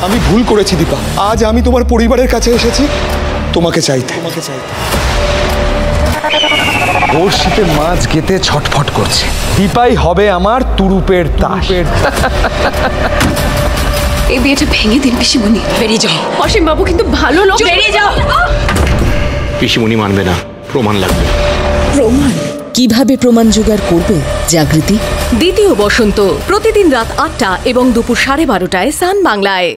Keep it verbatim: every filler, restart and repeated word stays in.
আমি ভুল করেছি দীপা। আজ আমি তোমার পরিবারের কাছে এসেছি তোমাকে চাইতে। তোমাকে চাইতে বর্ষিতে মাছ গেতে ছটফট করছে। দীপাই হবে আমার তুরুপের তাস। এই বিয়েটা ভেঙে দিন পিসিমণি। বেরিয়ে যাও। অসীম বাবু কিন্তু ভালো লোক। বেরিয়ে যাও। পিসিমণি মানবে না, প্রমাণ লাগবে। প্রমাণ? কিভাবে প্রমাণ জোগাড় করবে জাগৃতি? দ্বিতীয় বসন্ত প্রতিদিন রাত আটটা এবং দুপুর সাড়ে বারোটায় সান বাংলায়।